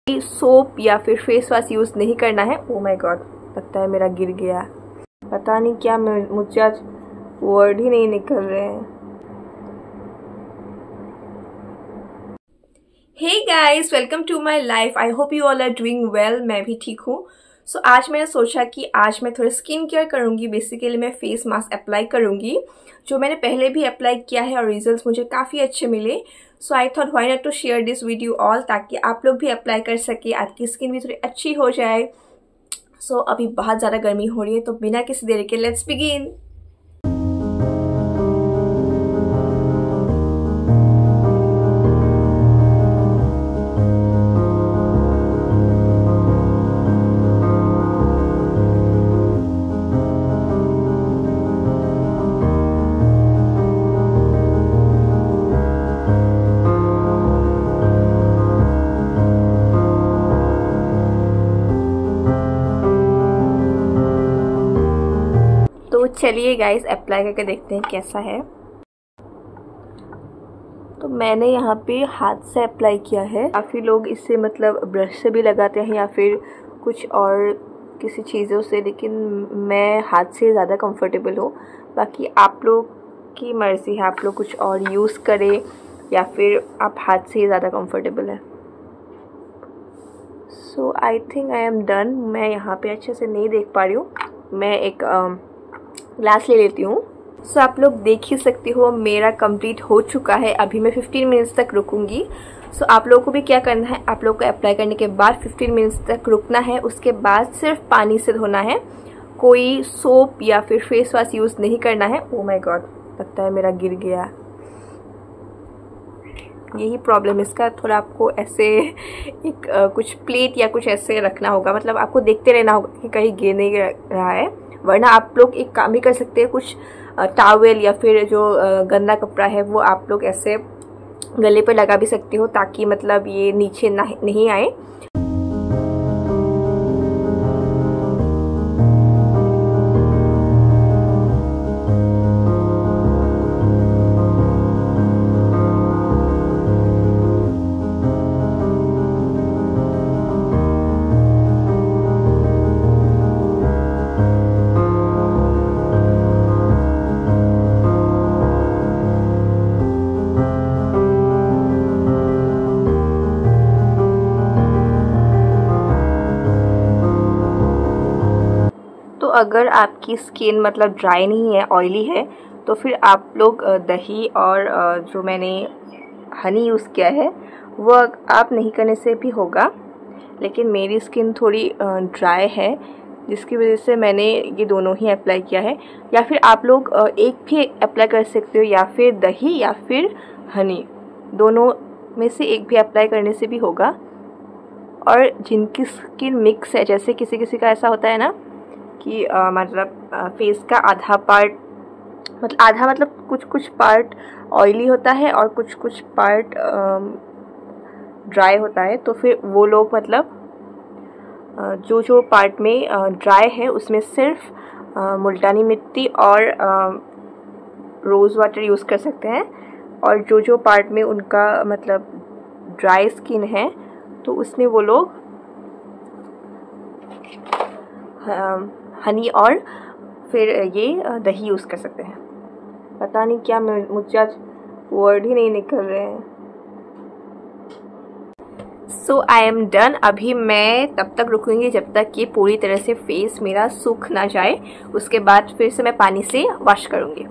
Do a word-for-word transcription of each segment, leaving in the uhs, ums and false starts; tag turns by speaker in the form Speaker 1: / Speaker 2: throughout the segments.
Speaker 1: Soap या फिर face wash use नहीं करना है। ओ माय गॉड, लगता है मेरा गिर गया। पता नहीं क्या, मुझे आज वर्ड ही नहीं निकल रहे हैं। Hey guys, welcome to my life. I hope you all are doing well. मैं भी ठीक हूँ। सो so, आज मैंने सोचा कि आज मैं थोड़ा स्किन केयर करूँगी। बेसिकली मैं फेस मास्क अप्लाई करूँगी जो मैंने पहले भी अप्लाई किया है और रिजल्ट्स मुझे काफ़ी अच्छे मिले। So I thought why not to share this video all, ताकि आप लोग भी अप्लाई कर सके, आपकी स्किन भी थोड़ी अच्छी हो जाए। सो so, अभी बहुत ज़्यादा गर्मी हो रही है, तो बिना किसी देरी के लेट्स बिगिन। तो चलिए गाइस अप्लाई करके देखते हैं कैसा है। तो मैंने यहाँ पे हाथ से अप्लाई किया है। काफ़ी लोग इससे मतलब ब्रश से भी लगाते हैं या फिर कुछ और किसी चीज़ों से, लेकिन मैं हाथ से ज़्यादा कंफर्टेबल हूँ। बाकी आप लोग की मर्ज़ी है, आप लोग कुछ और यूज़ करें या फिर आप हाथ से ही ज़्यादा कंफर्टेबल है। So I think I am done. मैं यहाँ पे अच्छे से नहीं देख पा रही हूँ, मैं एक ग्लास ले लेती हूँ। सो so, आप लोग देख ही सकते हो मेरा कंप्लीट हो चुका है। अभी मैं फिफ्टीन मिनट्स तक रुकूंगी। सो so, आप लोगों को भी क्या करना है, आप लोग को अप्लाई करने के बाद फिफ्टीन मिनट्स तक रुकना है। उसके बाद सिर्फ पानी से धोना है, कोई सोप या फिर फेस वॉश यूज़ नहीं करना है। ओ माय गॉड, लगता है मेरा गिर गया। यही प्रॉब्लम इसका, थोड़ा आपको ऐसे एक आ, कुछ प्लेट या कुछ ऐसे रखना होगा, मतलब आपको देखते रहना होगा कि कहीं गिर नहीं रहा है। वरना आप लोग एक काम भी कर सकते हैं, कुछ टॉवेल या फिर जो गंदा कपड़ा है वो आप लोग ऐसे गले पे लगा भी सकते हो, ताकि मतलब ये नीचे ना नहीं आए। तो अगर आपकी स्किन मतलब ड्राई नहीं है, ऑयली है, तो फिर आप लोग दही और जो मैंने हनी यूज़ किया है वो आप नहीं करने से भी होगा। लेकिन मेरी स्किन थोड़ी ड्राई है, जिसकी वजह से मैंने ये दोनों ही अप्लाई किया है। या फिर आप लोग एक भी अप्लाई कर सकते हो, या फिर दही या फिर हनी, दोनों में से एक भी अप्लाई करने से भी होगा। और जिनकी स्किन मिक्स है, जैसे किसी किसी का ऐसा होता है ना कि आ, मतलब आ, फेस का आधा पार्ट, मतलब आधा मतलब कुछ कुछ पार्ट ऑयली होता है और कुछ कुछ पार्ट ड्राई होता है। तो फिर वो लोग मतलब आ, जो जो पार्ट में ड्राई है उसमें सिर्फ आ, मुल्तानी मिट्टी और रोज़ वाटर यूज़ कर सकते हैं। और जो जो पार्ट में उनका मतलब ड्राई स्किन है तो उसमें वो लोग आ, हनी और फिर ये दही यूज़ कर सकते हैं। पता नहीं क्या, मुझे आज वर्ड ही नहीं निकल रहे हैं। So I am done. अभी मैं तब तक रुकूंगी जब तक कि पूरी तरह से फेस मेरा सूख ना जाए। उसके बाद फिर से मैं पानी से वॉश करूँगी।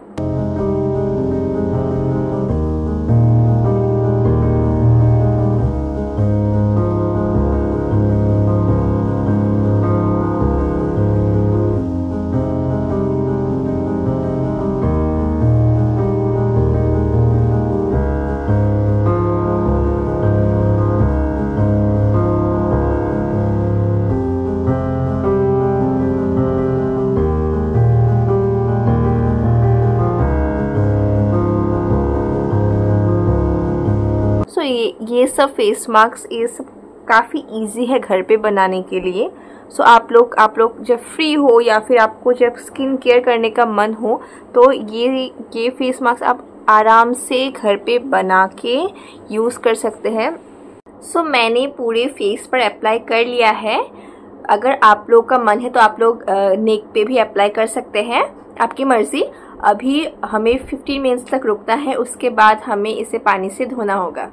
Speaker 1: सो so, ये ये सब फेस मास्क ये सब काफ़ी इजी है घर पे बनाने के लिए। सो so, आप लोग आप लोग जब फ्री हो या फिर आपको जब स्किन केयर करने का मन हो तो ये ये फेस मास्क आप आराम से घर पे बना के यूज़ कर सकते हैं। सो so, मैंने पूरे फेस पर अप्लाई कर लिया है। अगर आप लोग का मन है तो आप लोग नेक पे भी अप्लाई कर सकते हैं, आपकी मर्ज़ी। अभी हमें फिफ्टीन मिनट्स तक रुकना है, उसके बाद हमें इसे पानी से धोना होगा।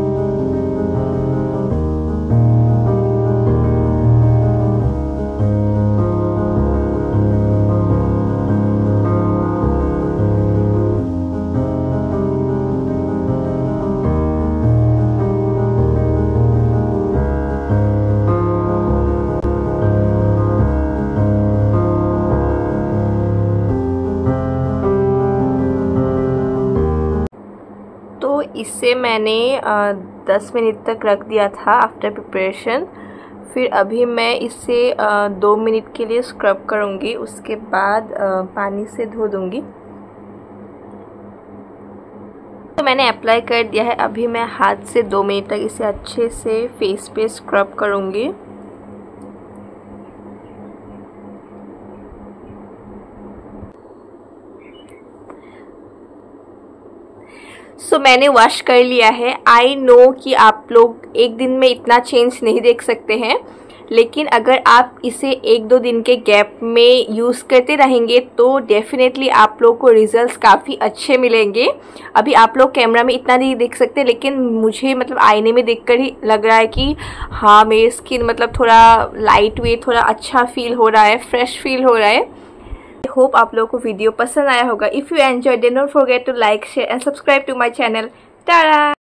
Speaker 1: तो इसे मैंने दस मिनट तक रख दिया था आफ्टर प्रिपरेशन। फिर अभी मैं इसे दो मिनट के लिए स्क्रब करूँगी, उसके बाद आ, पानी से धो दूँगी। तो मैंने अप्लाई कर दिया है। अभी मैं हाथ से दो मिनट तक इसे अच्छे से फेस पे स्क्रब करूँगी। सो so, मैंने वॉश कर लिया है। आई नो कि आप लोग एक दिन में इतना चेंज नहीं देख सकते हैं, लेकिन अगर आप इसे एक दो दिन के गैप में यूज़ करते रहेंगे तो डेफिनेटली आप लोग को रिजल्ट्स काफ़ी अच्छे मिलेंगे। अभी आप लोग कैमरा में इतना नहीं देख सकते, लेकिन मुझे मतलब आईने में देखकर ही लग रहा है कि हाँ, मेरी स्किन मतलब थोड़ा लाइट वेट, थोड़ा अच्छा फील हो रहा है, फ्रेश फील हो रहा है। I hope आप लोगों को वीडियो पसंद आया होगा। If you enjoy then don't forget to like, share and subscribe to my channel. Tata.